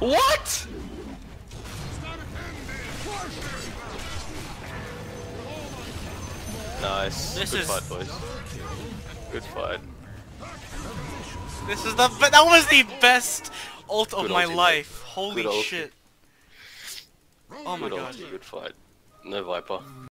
What? Nice. This Good is- fight, boys. Good fight. This is that was the best ult of Good my ulti, mate. life. Holy Good ulti. shit. Oh my Good god. ulti, good fight. No Viper.